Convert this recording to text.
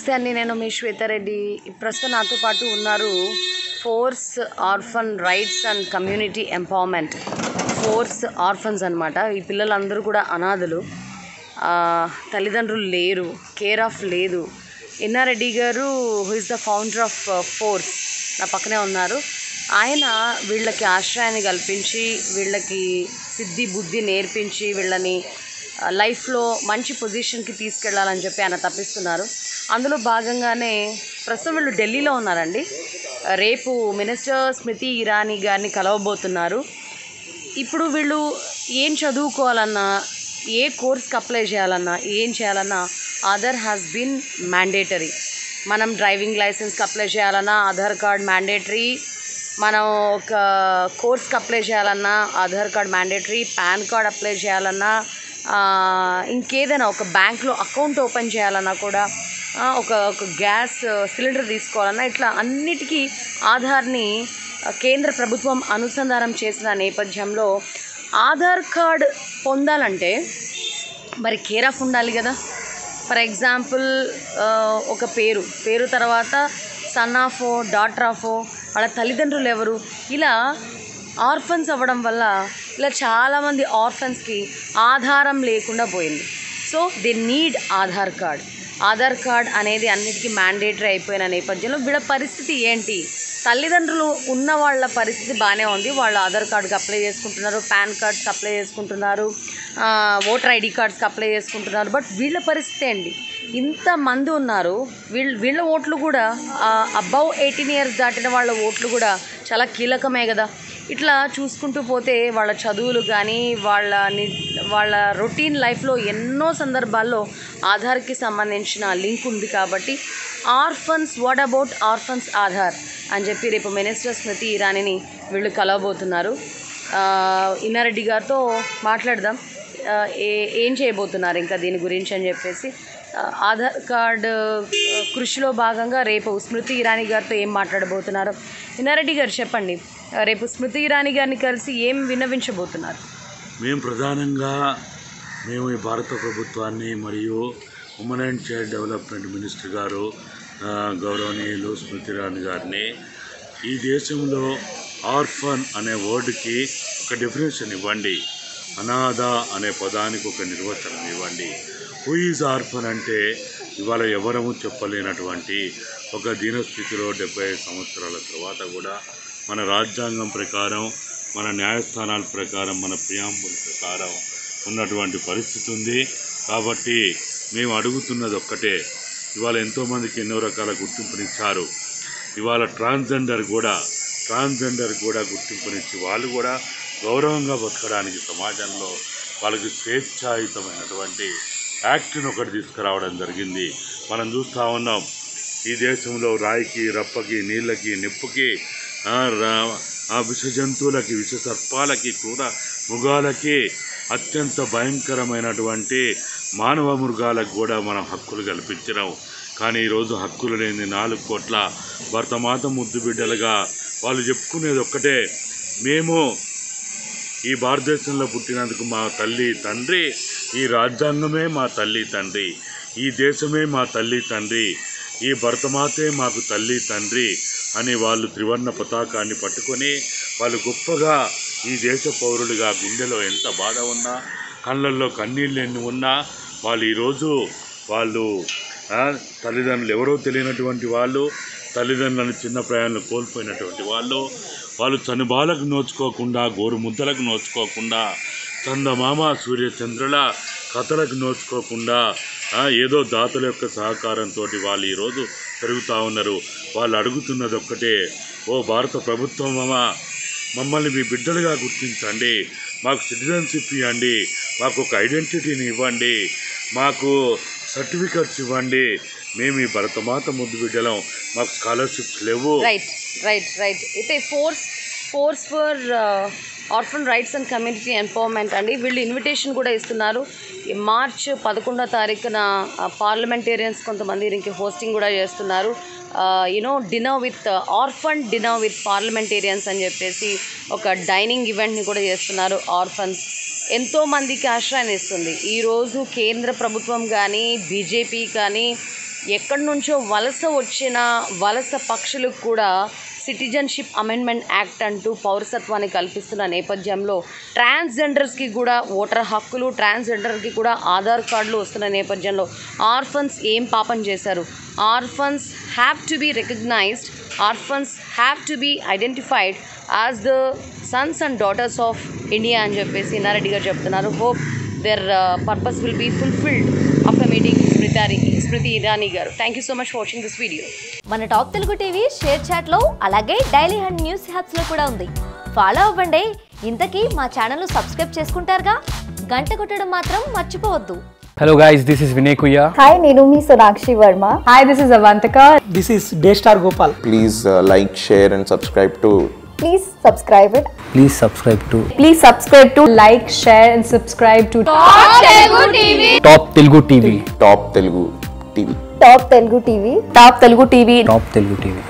నమస్తే అండి. నేను మీ శ్వేతారెడ్డి. ప్రస్తుతం నాతో పాటు ఉన్నారు force orphan rights and community empowerment. Force orphans అనమాట. ఈ పిల్లలందరూ కూడా అనాథలు, తల్లిదండ్రులు లేరు, కేర్ ఆఫ్ లేదు. ఎన్నారెడ్డి గారు who is the founder of force నా పక్కనే ఉన్నారు. ఆయన వీళ్ళకి ఆశ్రయాన్ని కల్పించి, వీళ్ళకి సిద్ధి బుద్ధి నేర్పించి, వీళ్ళని లైఫ్లో మంచి పొజిషన్కి తీసుకెళ్లాలని చెప్పి ఆయన తప్పిస్తున్నారు. అందులో భాగంగానే ప్రస్తుతం వీళ్ళు ఢిల్లీలో ఉన్నారండి. రేపు మినిస్టర్ స్మృతి ఇరానీ గారిని కలవబోతున్నారు. ఇప్పుడు వీళ్ళు ఏం చదువుకోవాలన్నా, ఏ కోర్స్కి అప్లై చేయాలన్నా, ఏం చేయాలన్నా ఆధార్ హ్యాస్ బీన్ మ్యాండేటరీ. మనం డ్రైవింగ్ లైసెన్స్కి అప్లై చేయాలన్నా ఆధార్ కార్డ్ మ్యాండేటరీ, మనం ఒక కోర్స్కి అప్లై చేయాలన్నా Aadhaar card mandatory, PAN card apply చేయాలన్నా, ఇంకేదైనా ఒక బ్యాంక్లో అకౌంట్ ఓపెన్ చేయాలన్నా కూడా, ఒక గ్యాస్ సిలిండర్ తీసుకోవాలన్నా, ఇట్లా అన్నిటికీ ఆధార్ని కేంద్ర ప్రభుత్వం అనుసంధానం చేసిన నేపథ్యంలో ఆధార్ కార్డ్ పొందాలంటే మరి కేర్ ఆఫ్ ఉండాలి కదా. ఫర్ ఎగ్జాంపుల్ ఒక పేరు తర్వాత సన్ ఆఫో డాటర్ ఆఫో, వాళ్ళ తల్లిదండ్రులు ఎవరు, ఇలా ఆర్ఫన్స్ అవ్వడం వల్ల ఇలా చాలామంది ఆర్ఫన్స్కి ఆధారం లేకుండా పోయింది. So they need Aadhaar card. Aadhaar card అనేది అన్నిటికీ మ్యాండేటరీ అయిపోయిన నేపథ్యంలో వీళ్ళ పరిస్థితి ఏంటి? తల్లిదండ్రులు ఉన్న వాళ్ళ పరిస్థితి బాగానే ఉంది. వాళ్ళు ఆధార్ కార్డ్కి అప్లై చేసుకుంటున్నారు, పాన్ కార్డ్స్కి అప్లై చేసుకుంటున్నారు, ఓటర్ ఐడి కార్డ్స్కి అప్లై చేసుకుంటున్నారు. బట్ వీళ్ళ పరిస్థితి ఏంటి? ఇంతమంది ఉన్నారు. వీళ్ళ ఓట్లు కూడా అబవ్ 18 years దాటిన వాళ్ళ ఓట్లు కూడా చాలా కీలకమే కదా. ఇట్లా చూసుకుంటూ పోతే వాళ్ళ చదువులు కానీ, వాళ్ళ రొటీన్ లైఫ్లో ఎన్నో సందర్భాల్లో ఆధార్కి సంబంధించిన లింక్ ఉంది. కాబట్టి orphans, what about orphans Aadhaar అని చెప్పి రేపు మినిస్టర్ స్మృతి ఇరానీని వీళ్ళు కలవబోతున్నారు. ఎన్నారెడ్డి గారితో మాట్లాడదాం, ఏం చేయబోతున్నారు ఇంకా దీని గురించి అని చెప్పేసి. ఆధార్ కార్డు కృషిలో భాగంగా రేపు స్మృతి ఇరానీ గారితో ఏం మాట్లాడబోతున్నారు. ఎన్నారెడ్డి గారు చెప్పండి, రేపు స్మృతి ఇరానీ గారిని కలిసి ఏం విన్నవించబోతున్నారు? మేము ప్రధానంగా ఈ భారత ప్రభుత్వాన్ని మరియు women and child development minister గారు గౌరవనీయులు స్మృతి ఇరానీ గారిని ఈ దేశంలో ఆర్ఫన్ అనే వర్డ్కి ఒక డెఫినేషన్ ఇవ్వండి, అనాథ అనే పదానికి ఒక నిర్వచనం ఇవ్వండి. హూ ఈజ్ ఆర్ఫన్ అంటే ఇవాళ ఎవరము చెప్పలేనటువంటి ఒక దీనస్థితిలో 75 సంవత్సరాల తర్వాత కూడా మన రాజ్యాంగం ప్రకారం, మన న్యాయస్థానాల ప్రకారం, మన ప్రియాంబుల్ ప్రకారం ఉన్నటువంటి పరిస్థితి ఉంది. కాబట్టి మేము అడుగుతున్నది ఒక్కటే, ఇవాళ ఎంతోమందికి ఎన్నో రకాల గుర్తింపునిచ్చారు. ఇవాళ ట్రాన్స్జెండర్ కూడా గుర్తింపునిచ్చి వాళ్ళు కూడా గౌరవంగా బతకడానికి సమాజంలో వాళ్ళకి స్వేచ్ఛాయుతమైనటువంటి యాక్ట్ని ఒకటి తీసుకురావడం జరిగింది. మనం చూస్తూ ఉన్నాం ఈ దేశంలో రాయికి, రప్పకి, నీళ్ళకి, నిప్పుకి, విష జంతువులకి, విష సర్పాలకి, క్రూర మృగాలకి, అత్యంత భయంకరమైనటువంటి మానవ మృగాలకు కూడా మనం హక్కులు కల్పించినాం. కానీ ఈరోజు హక్కులు లేని 4 కోట్ల భరతమాత ముద్దు బిడ్డలుగా వాళ్ళు చెప్పుకునేది ఒక్కటే, మేము ఈ భారతదేశంలో పుట్టినందుకు మా తల్లి తండ్రి, ఈ రాజ్యాంగమే మా తల్లి తండ్రి, ఈ దేశమే మా తల్లి తండ్రి, ఈ భరతమాతే మాకు తల్లి తండ్రి అని వాళ్ళు త్రివర్ణ పతాకాన్ని పట్టుకొని వాళ్ళు గొప్పగా ఈ దేశ పౌరులుగా గుండెలో ఎంత బాధ ఉన్నా, కళ్ళల్లో కన్నీళ్ళు ఎన్ని ఉన్నా వాళ్ళు ఈరోజు తల్లిదండ్రులు ఎవరో తెలియనటువంటి వాళ్ళు, తల్లిదండ్రులను చిన్న ప్రయాణాలు కోల్పోయినటువంటి వాళ్ళు చనుబాలకు నోచుకోకుండా, గోరు ముద్దలకు నోచుకోకుండా, చందమామ సూర్యచంద్రుల కథలకు నోచుకోకుండా, ఏదో దాతల యొక్క సహకారంతో వాళ్ళు ఈరోజు పెరుగుతూ ఉన్నారు. వాళ్ళు అడుగుతున్నది ఒక్కటే, ఓ భారత ప్రభుత్వం మమ్మల్ని మీ బిడ్డలుగా గుర్తించండి, మాకు సిటిజన్షిప్ ఇవ్వండి, మాకు ఒక ఐడెంటిటీని ఇవ్వండి, మాకు సర్టిఫికెట్స్ ఇవ్వండి, మేము ఈ భరతమాత ముద్దు బిడ్డలం, మాకు స్కాలర్షిప్స్ లేవు. రైట్ అయితే force for orphan rights and community empowerment అండి, వీళ్ళు ఇన్విటేషన్ కూడా ఇస్తున్నారు. మార్చ్ 11వ తారీఖున పార్లమెంటేరియన్స్ కొంతమంది దీనికి హోస్టింగ్ కూడా చేస్తున్నారు. ఆర్ఫన్ డిన్నర్ విత్ పార్లమెంటేరియన్స్ అని చెప్పేసి ఒక డైనింగ్ ఈవెంట్ని కూడా చేస్తున్నారు. ఆర్ఫన్స్ ఎంతోమందికి ఆశ్రయాన్ని ఇస్తుంది. ఈరోజు కేంద్ర ప్రభుత్వం కానీ, బీజేపీ కానీ, ఎక్కడి నుంచో వలస వచ్చిన వలస పక్షులకు కూడా సిటిజన్షిప్ అమెండ్మెంట్ యాక్ట్ అంటూ పౌరసత్వాన్ని కల్పిస్తున్న నేపథ్యంలో ట్రాన్స్జెండర్స్కి కూడా ఓటర్ హక్కులు, ట్రాన్స్జెండర్కి కూడా ఆధార్ కార్డులు వస్తున్న నేపథ్యంలో ఆర్ఫన్స్ ఏం పాపం చేశారు? Orphans have to be recognized, orphans have to be identified as the sons and daughters of India అని చెప్పేసి ఇన్నారెడ్డి గారు చెప్తున్నారు. Hope their purpose will be fulfilled after meeting Smriti Irani garu. Thank you so much for watching this video. మన top Telugu TV ShareChat లో అలాగే daily హండ్ news హ్యాప్స్ లో కూడా ఉంది. ఫాలో అవ్వండి. ఇంతకీ మా ఛానల్ ను సబ్స్క్రైబ్ చేసుకుంటారుగా, గంట కొట్టడం మాత్రం మర్చిపోవద్దు. Hello guys, this is Vinay Kuya. Hi, Nirumi Sonakshi Verma. Hi, this is Avantika. This is Daystar Gopal. Please like, share and subscribe to. Please subscribe it. Please subscribe to Please subscribe to like, share and subscribe to Top Telugu TV. Top Telugu TV. Top Telugu TV. Top Telugu TV. Top Telugu TV.